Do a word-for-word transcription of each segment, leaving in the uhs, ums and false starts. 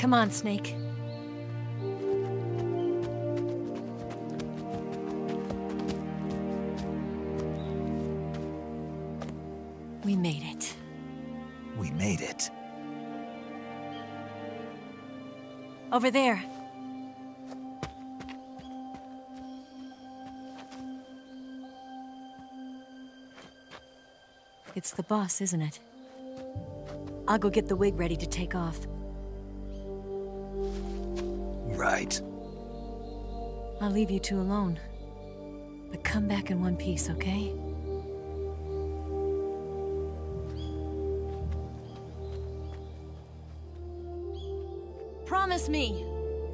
Come on, Snake. We made it. We made it. Over there. It's the boss, isn't it? I'll go get the wig ready to take off. Right. I'll leave you two alone. But come back in one piece, okay? Promise me!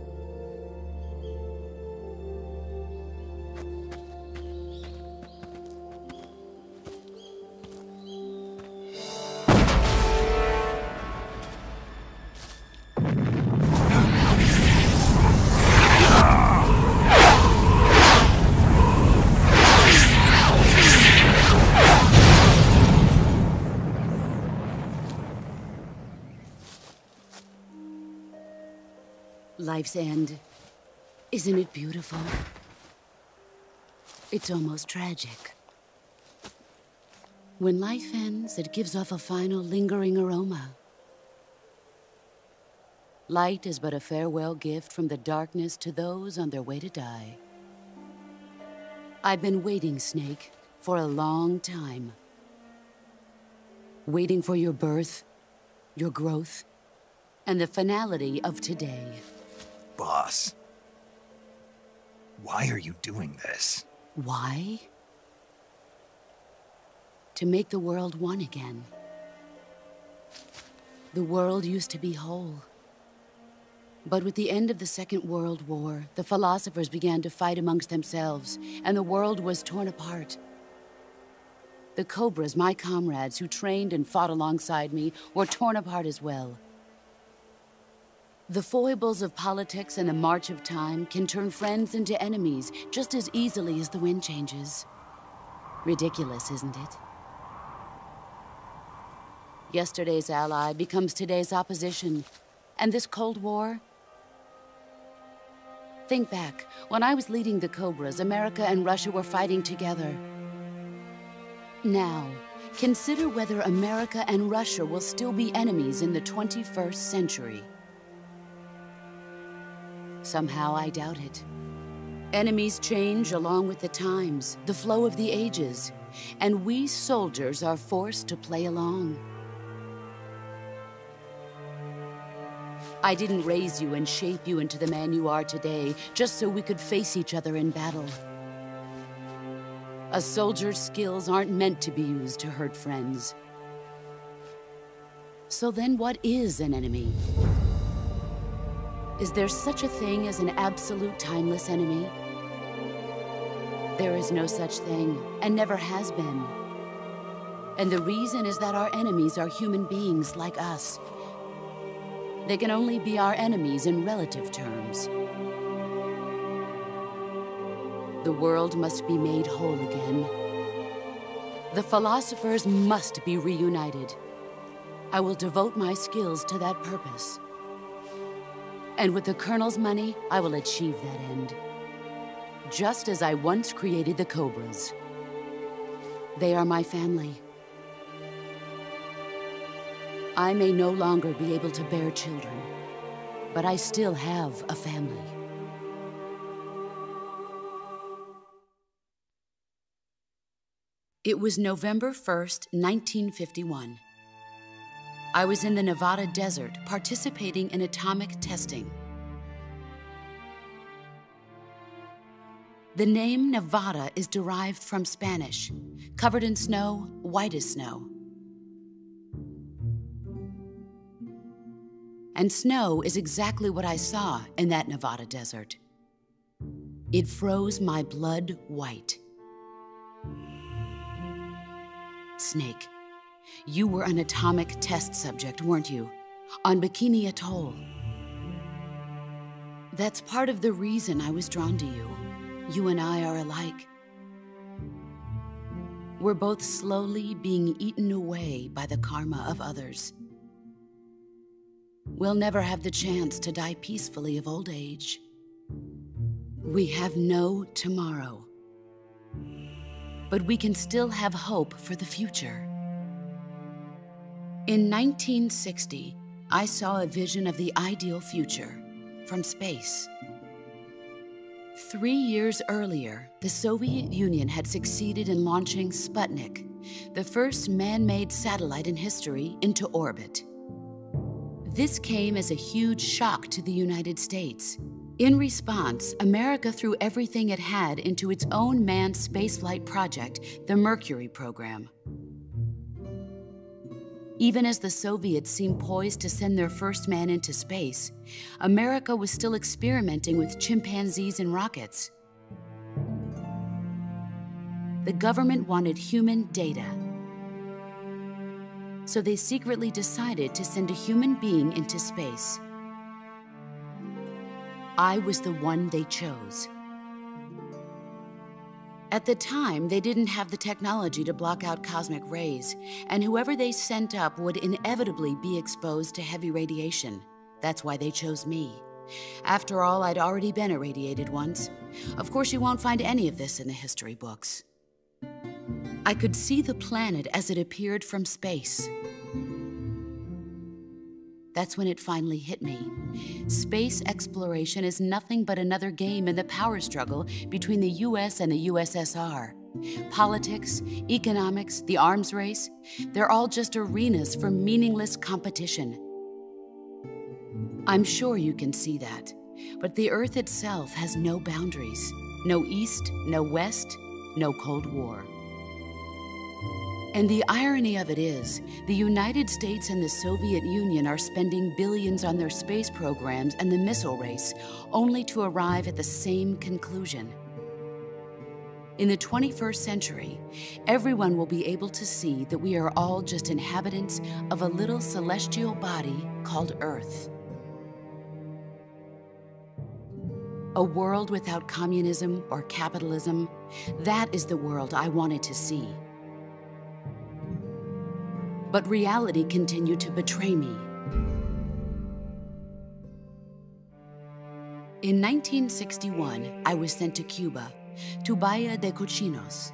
Life's end. Isn't it beautiful? It's almost tragic. When life ends, it gives off a final lingering aroma. Light is but a farewell gift from the darkness to those on their way to die. I've been waiting, Snake, for a long time. Waiting for your birth, your growth, and the finality of today. Boss, why are you doing this? Why? To make the world one again. The world used to be whole. But with the end of the Second World War, the philosophers began to fight amongst themselves, and the world was torn apart. The Cobras, my comrades who trained and fought alongside me, were torn apart as well. The foibles of politics and the march of time can turn friends into enemies just as easily as the wind changes. Ridiculous, isn't it? Yesterday's ally becomes today's opposition. And this Cold War? Think back. When I was leading the Cobras, America and Russia were fighting together. Now, consider whether America and Russia will still be enemies in the twenty-first century. Somehow I doubt it. Enemies change along with the times, the flow of the ages, and we soldiers are forced to play along. I didn't raise you and shape you into the man you are today just so we could face each other in battle. A soldier's skills aren't meant to be used to hurt friends. So then what is an enemy? Is there such a thing as an absolute timeless enemy? There is no such thing, and never has been. And the reason is that our enemies are human beings like us. They can only be our enemies in relative terms. The world must be made whole again. The philosophers must be reunited. I will devote my skills to that purpose. And with the Colonel's money, I will achieve that end. Just as I once created the Cobras. They are my family. I may no longer be able to bear children, but I still have a family. It was November first, nineteen fifty-one. I was in the Nevada desert participating in atomic testing. The name Nevada is derived from Spanish, covered in snow, white as snow. And snow is exactly what I saw in that Nevada desert. It froze my blood white. Snake, you were an atomic test subject, weren't you? On Bikini Atoll. That's part of the reason I was drawn to you. You and I are alike. We're both slowly being eaten away by the karma of others. we'll never have the chance to die peacefully of old age. We have no tomorrow. But we can still have hope for the future. In nineteen sixty, I saw a vision of the ideal future from space. Three years earlier, the Soviet Union had succeeded in launching Sputnik, the first man-made satellite in history, into orbit. This came as a huge shock to the United States. In response, America threw everything it had into its own manned spaceflight project, the Mercury program. Even as the Soviets seemed poised to send their first man into space, America was still experimenting with chimpanzees and rockets. The government wanted human data, so they secretly decided to send a human being into space. I was the one they chose. At the time, they didn't have the technology to block out cosmic rays, and whoever they sent up would inevitably be exposed to heavy radiation. That's why they chose me. After all, I'd already been irradiated once. Of course, you won't find any of this in the history books. I could see the planet as it appeared from space. That's when it finally hit me. Space exploration is nothing but another game in the power struggle between the U S and the U S S R. Politics, economics, the arms race, they're all just arenas for meaningless competition. I'm sure you can see that, but the Earth itself has no boundaries. No East, no West, no Cold War. And the irony of it is, the United States and the Soviet Union are spending billions on their space programs and the missile race, only to arrive at the same conclusion. In the twenty-first century, everyone will be able to see that we are all just inhabitants of a little celestial body called Earth. A world without communism or capitalism, that is the world I wanted to see. But reality continued to betray me. In nineteen sixty-one, I was sent to Cuba, to Bahia de Cochinos.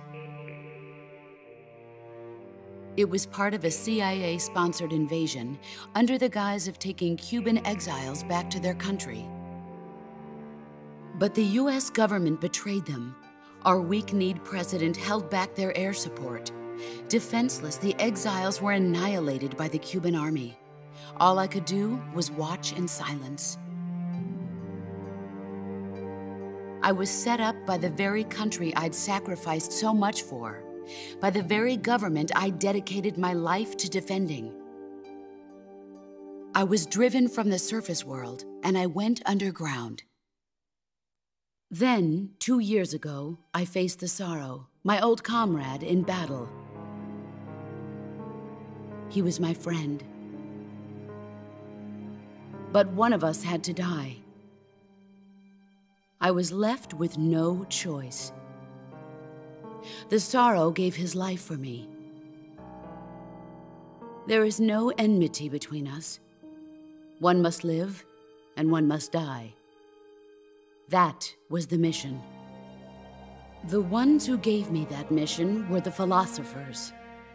It was part of a C I A-sponsored invasion under the guise of taking Cuban exiles back to their country. But the U S government betrayed them. Our weak-kneed president held back their air support. Defenseless, the exiles were annihilated by the Cuban army. All I could do was watch in silence. I was set up by the very country I'd sacrificed so much for, by the very government I dedicated my life to defending. I was driven from the surface world, and I went underground. Then, two years ago, I faced the Sorrow, my old comrade in battle. He was my friend. But one of us had to die. I was left with no choice. The Sorrow gave his life for me. There is no enmity between us. One must live, and one must die. That was the mission. The ones who gave me that mission were the philosophers.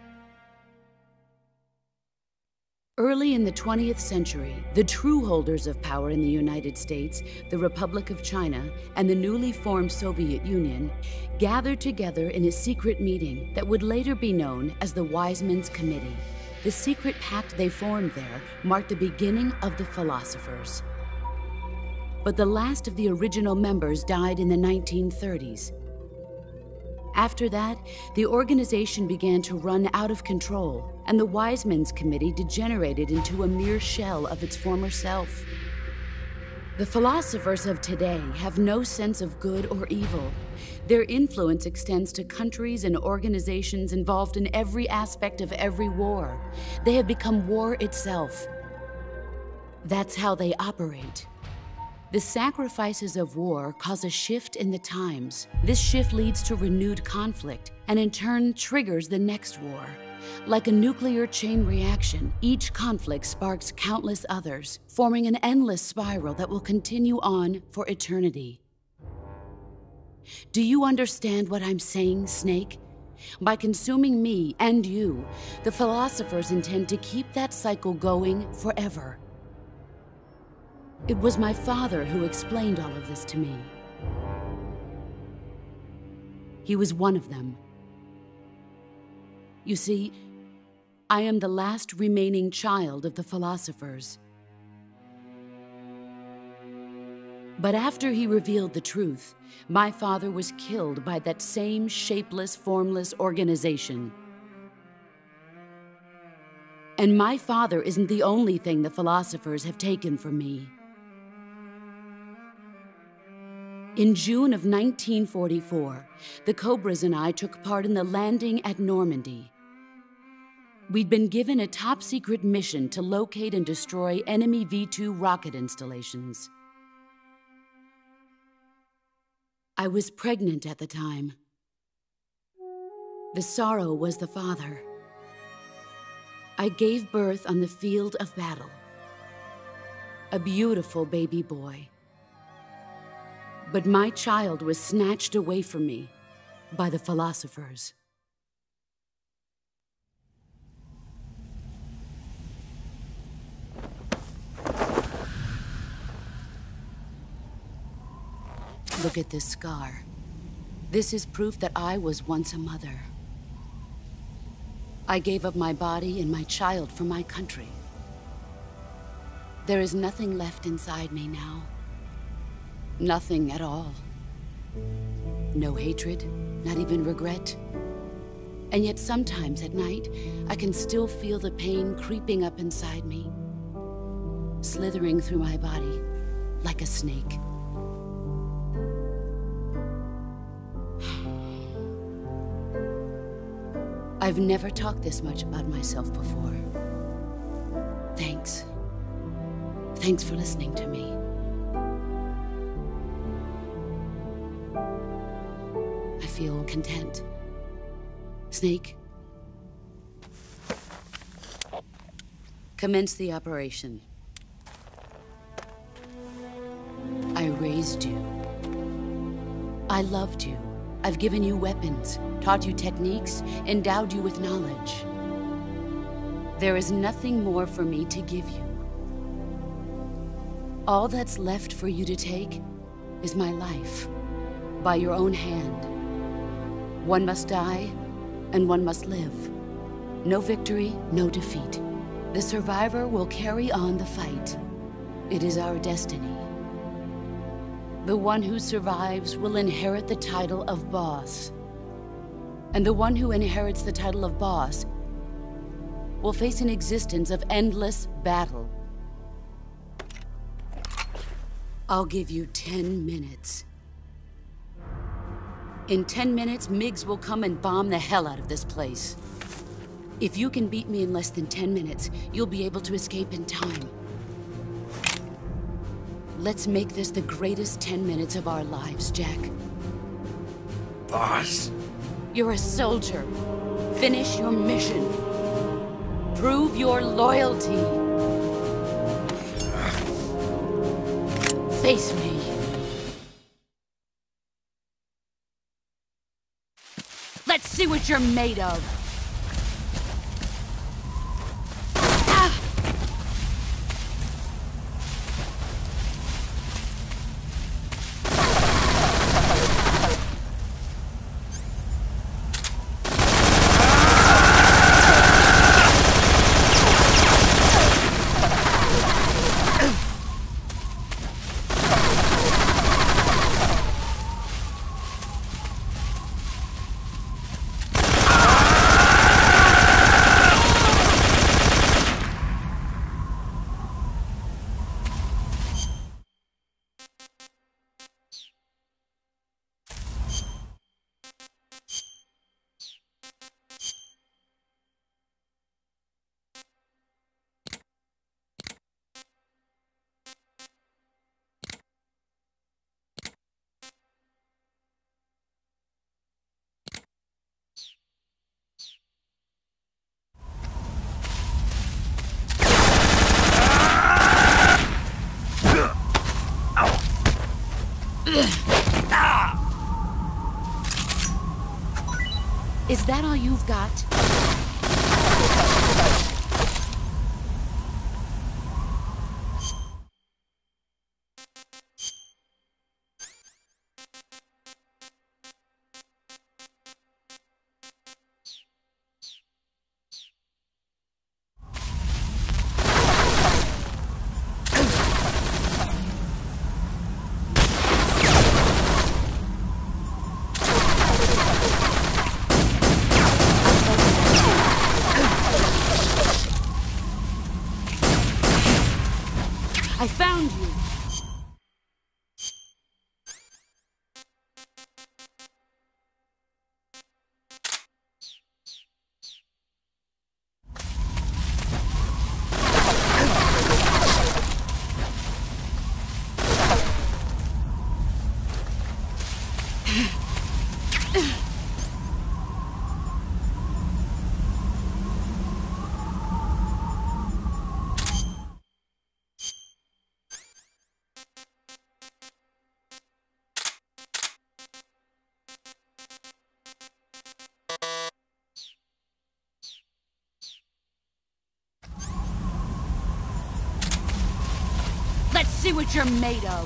Early in the twentieth century, the true holders of power in the United States, the Republic of China, and the newly formed Soviet Union gathered together in a secret meeting that would later be known as the Wiseman's Committee. The secret pact they formed there marked the beginning of the philosophers. But the last of the original members died in the nineteen thirties. After that, the organization began to run out of control, and the Wiseman's Committee degenerated into a mere shell of its former self. The philosophers of today have no sense of good or evil. Their influence extends to countries and organizations involved in every aspect of every war. They have become war itself. That's how they operate. The sacrifices of war cause a shift in the times. This shift leads to renewed conflict, and in turn triggers the next war. Like a nuclear chain reaction, each conflict sparks countless others, forming an endless spiral that will continue on for eternity. Do you understand what I'm saying, Snake? By consuming me and you, the philosophers intend to keep that cycle going forever. It was my father who explained all of this to me. He was one of them. You see, I am the last remaining child of the philosophers. But after he revealed the truth, my father was killed by that same shapeless, formless organization. And my father isn't the only thing the philosophers have taken from me. In June of nineteen forty-four, the Cobras and I took part in the landing at Normandy. We'd been given a top-secret mission to locate and destroy enemy V two rocket installations. I was pregnant at the time. The sorrow was the father. I gave birth on the field of battle. A beautiful baby boy. But my child was snatched away from me by the philosophers. Look at this scar. This is proof that I was once a mother. I gave up my body and my child for my country. There is nothing left inside me now. Nothing at all. No hatred, not even regret. And yet sometimes at night, I can still feel the pain creeping up inside me, slithering through my body like a snake. I've never talked this much about myself before. Thanks. Thanks for listening to me. I feel content. Snake, commence the operation. I raised you. I loved you. I've given you weapons, taught you techniques, endowed you with knowledge. There is nothing more for me to give you. All that's left for you to take is my life, by your own hand. One must die, and one must live. No victory, no defeat. The survivor will carry on the fight. It is our destiny. The one who survives will inherit the title of boss. And the one who inherits the title of boss will face an existence of endless battle. I'll give you ten minutes. In ten minutes, Miggs will come and bomb the hell out of this place. If you can beat me in less than ten minutes, you'll be able to escape in time. Let's make this the greatest ten minutes of our lives, Jack. Boss? You're a soldier. Finish your mission. Prove your loyalty. Face me. Let's see what you're made of. that all you've got? I found you! Let's see what you're made of.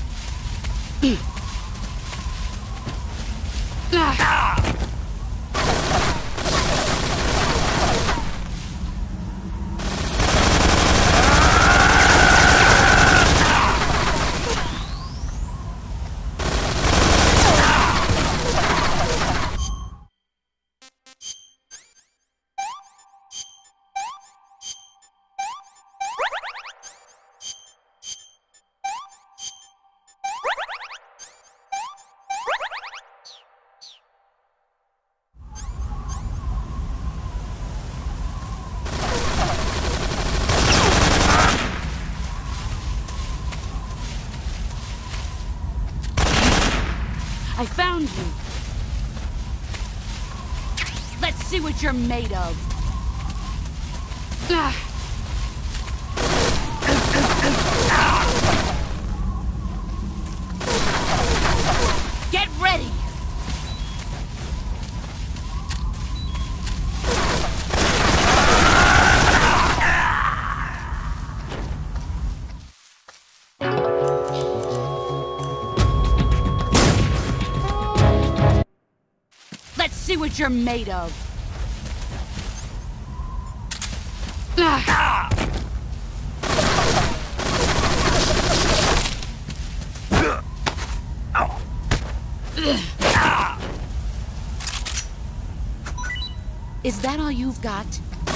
I found you. Let's see what you're made of. Get ready! Let's see what you're made of. Is that all you've got?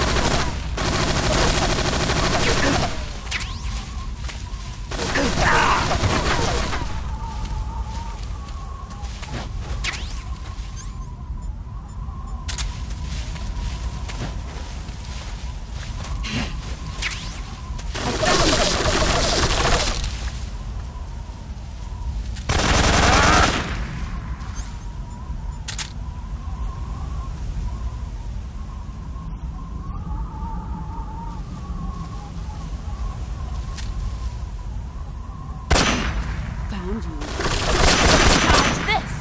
Found you. Dodge this!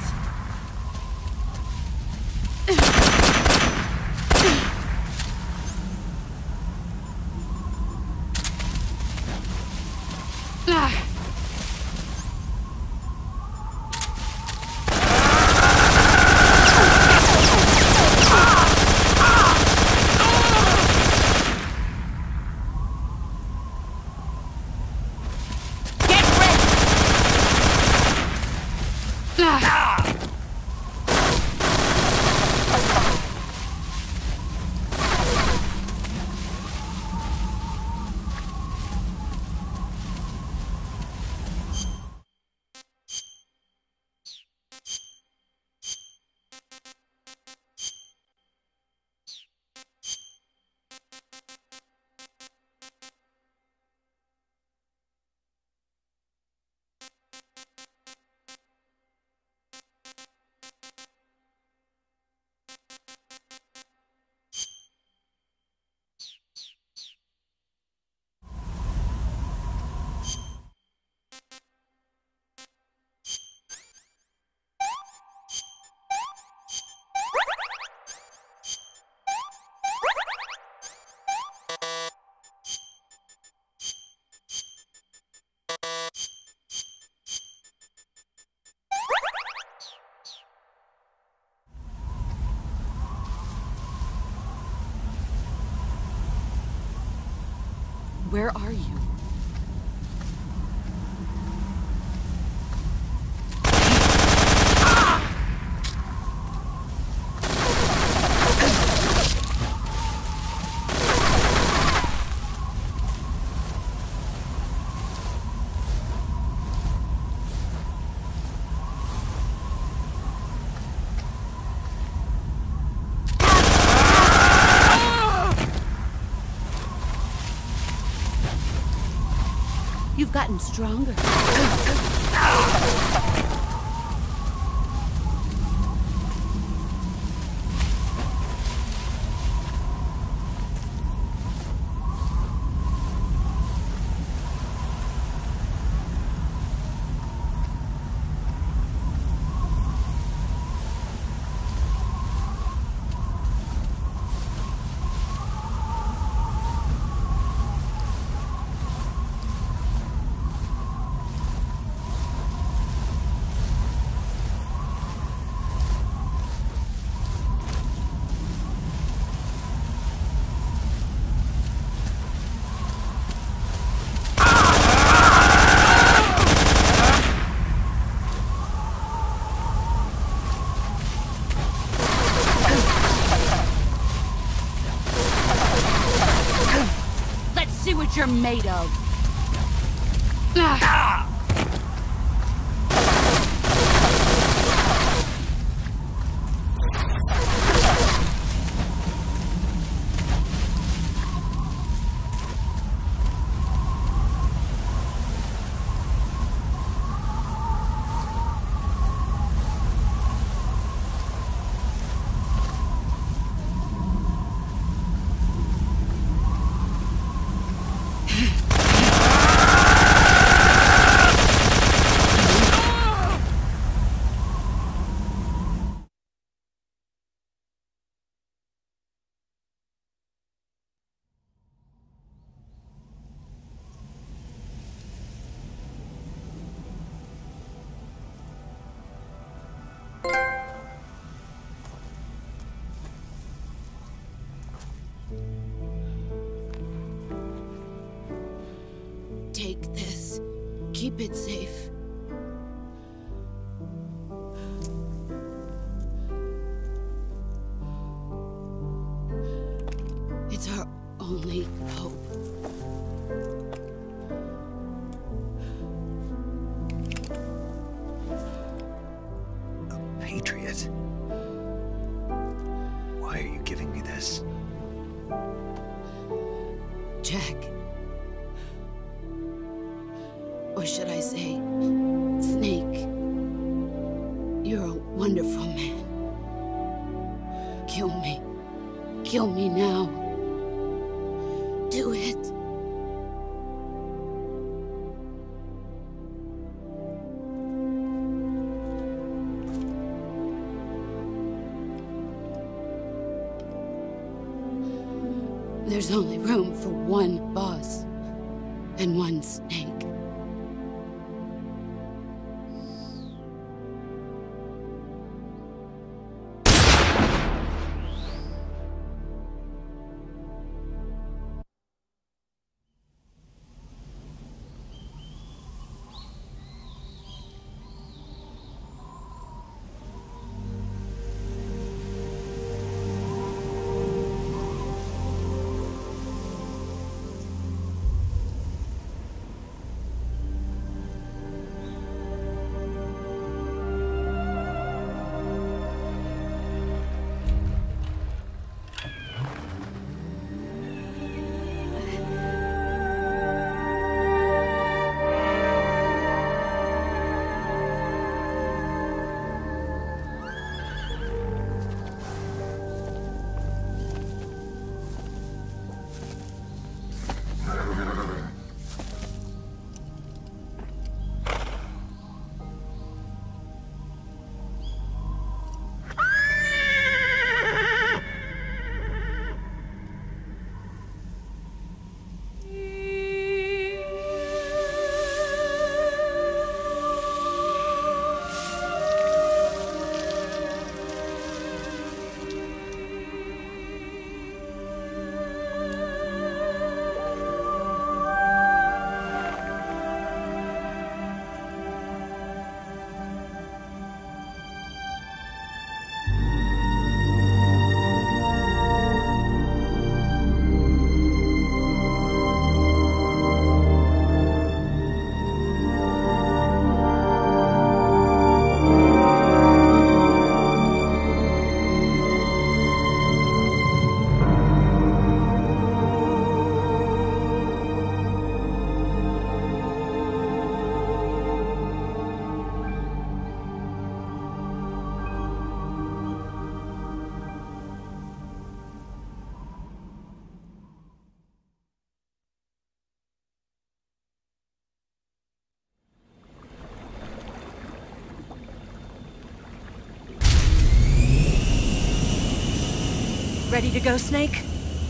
Where are you? You've gotten stronger. See what you're made of. Ah. Take this. Keep it safe. It's our only hope. A patriot? Why are you giving me this? Jack. Or should I say, Snake? You're a wonderful man. Kill me. Kill me now. Do it. There's only room for one boss and one Snake. Ready to go, Snake?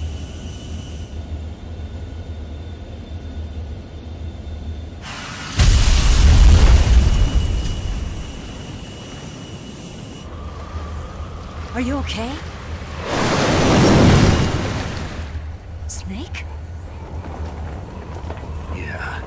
Are you okay? Snake? Yeah.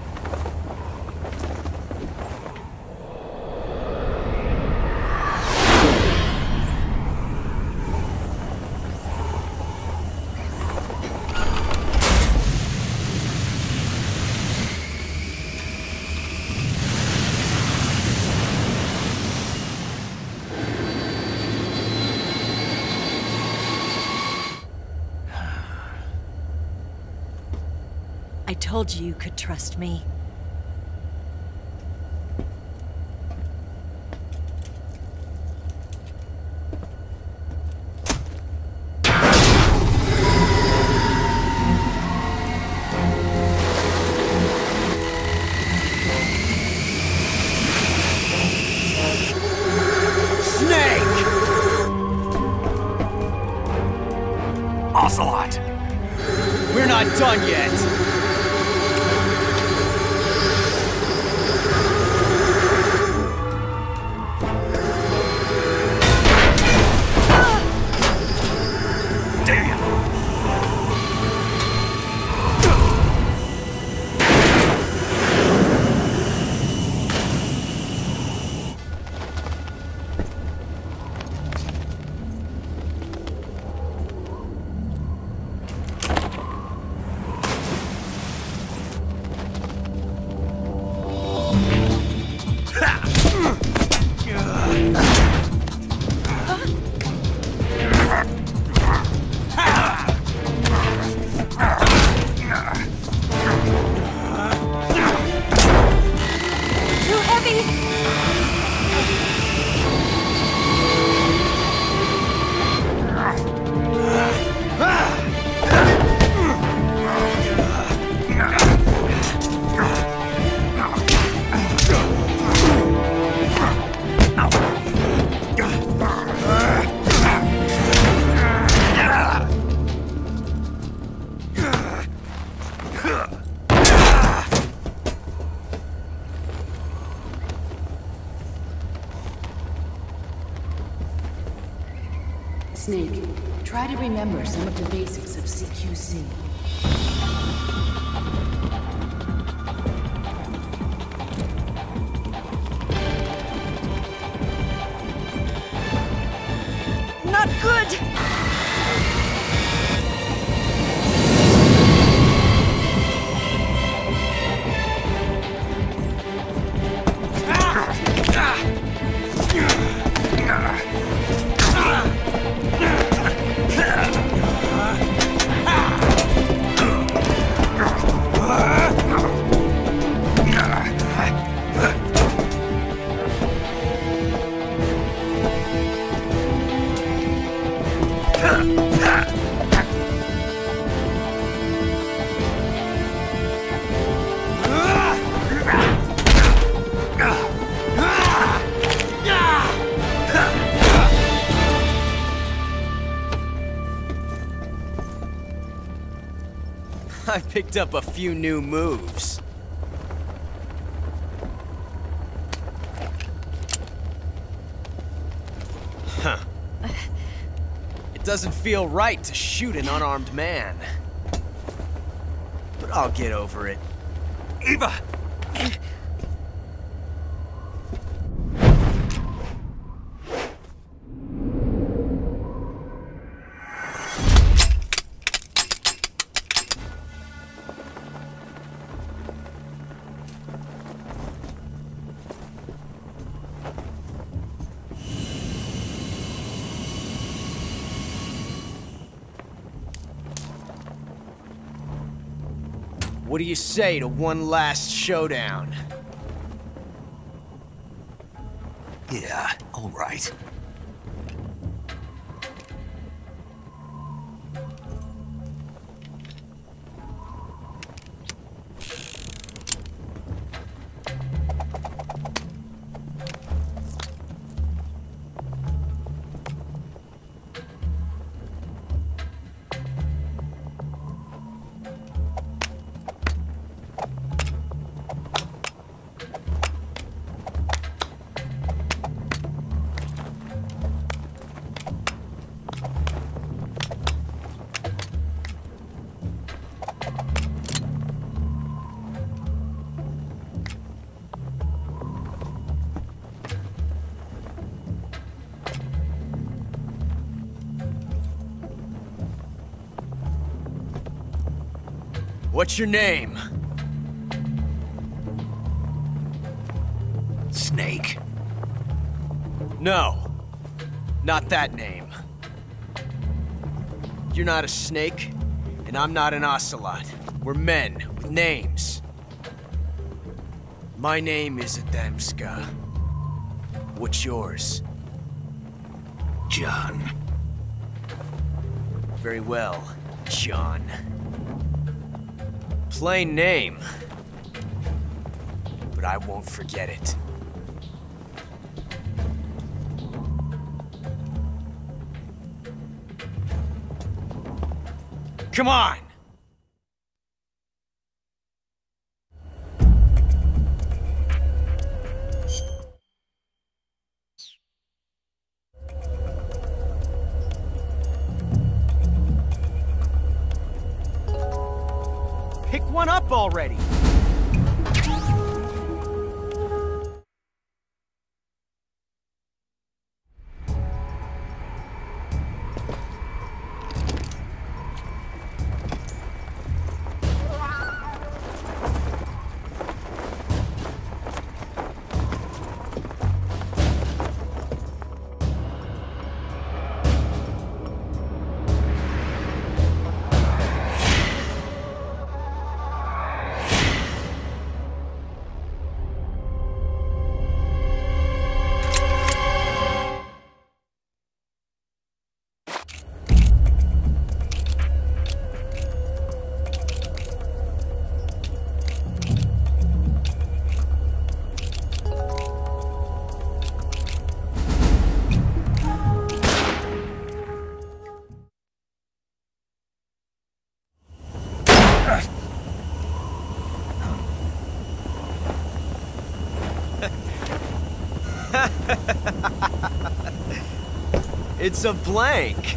I told you you could trust me. Snake! Ocelot! We're not done yet! Snake, try to remember some of the basics of C Q C. Not good! I picked up a few new moves. Huh. It doesn't feel right to shoot an unarmed man. But I'll get over it. Eva! What do you say to one last showdown? Yeah, all right. What's your name? Snake. No. Not that name. You're not a snake, and I'm not an ocelot. We're men with names. My name is Adamska. What's yours? John. Very well, John. Plain name. But I won't forget it. Come on! Pick one up already! It's a blank!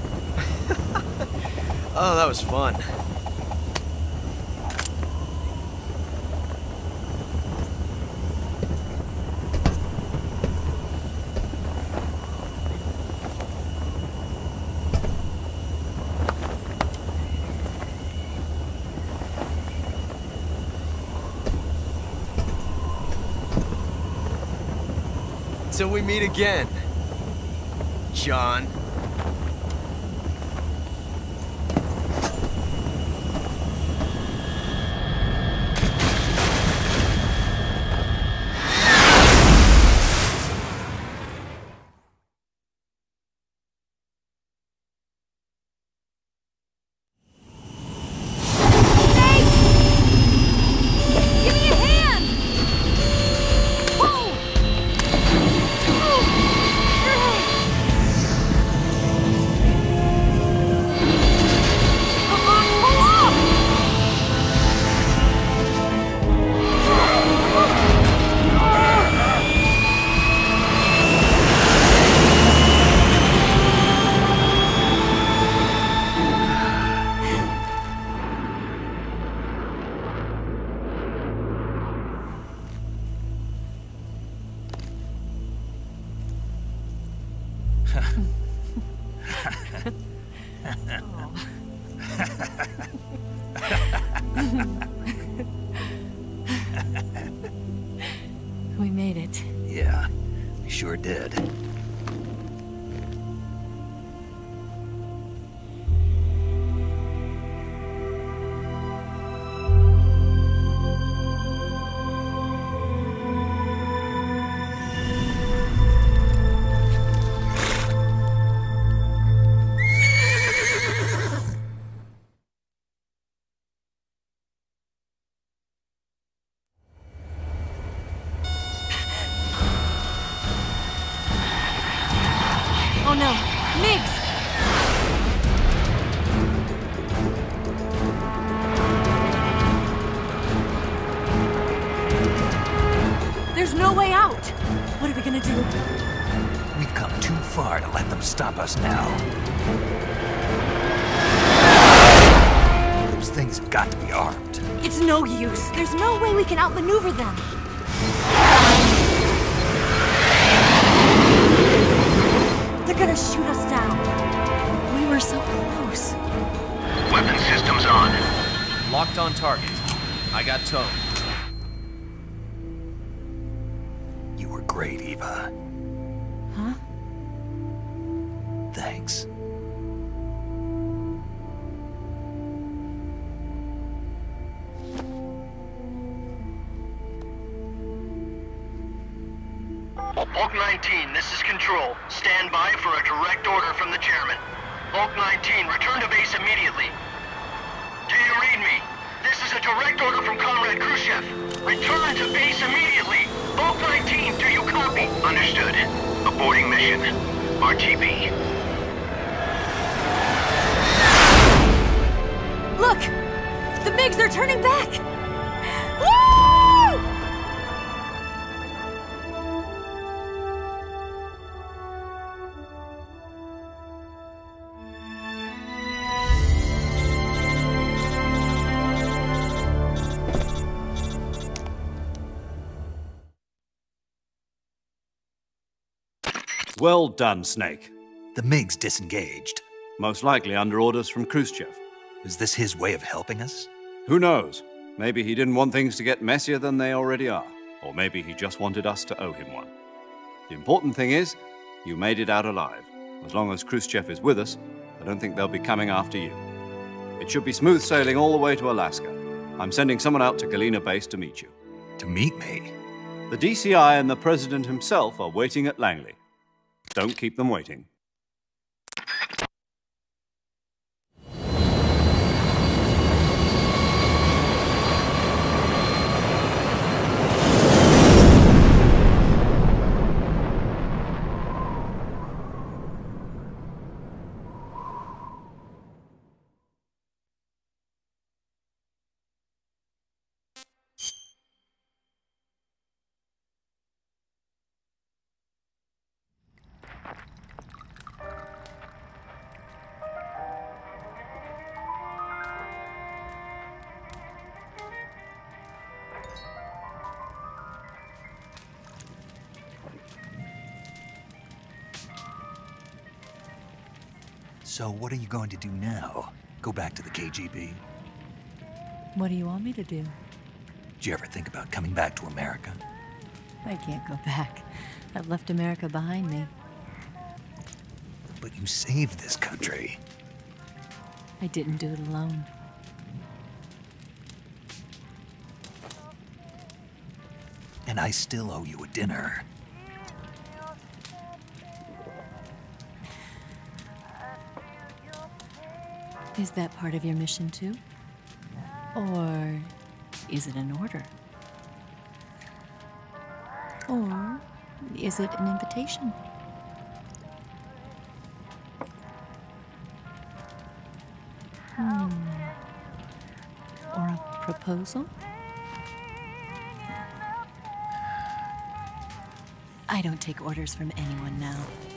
Oh, that was fun. Till we meet again, John. We made it. Yeah, we sure did. Oh no, Migs! There's no way out! What are we gonna do? We've come too far to let them stop us now. Those things have got to be armed. It's no use. There's no way we can outmaneuver them. They're gonna shoot us down. We were so close. Weapon systems on. Locked on target. I got towed. You were great, Eva. Huh? Thanks. Bulk nineteen, this is Control. Stand by for a direct order from the chairman. Bulk nineteen, return to base immediately. Do you read me? This is a direct order from Comrade Khrushchev. Return to base immediately. Bulk nineteen, do you copy? Understood. Aborting mission. R T B. Look! The MiGs are turning back! Woo! Well done, Snake. The MiGs disengaged. Most likely under orders from Khrushchev. Is this his way of helping us? Who knows? Maybe he didn't want things to get messier than they already are. Or maybe he just wanted us to owe him one. The important thing is, you made it out alive. As long as Khrushchev is with us, I don't think they'll be coming after you. It should be smooth sailing all the way to Alaska. I'm sending someone out to Galena Base to meet you. To meet me? The D C I and the President himself are waiting at Langley. Don't keep them waiting. So what are you going to do now? Go back to the K G B? What do you want me to do? Did you ever think about coming back to America? I can't go back. I've left America behind me. But you saved this country. I didn't do it alone. And I still owe you a dinner. Is that part of your mission too? Or is it an order? Or is it an invitation? Hmm. Or a proposal? I don't take orders from anyone now.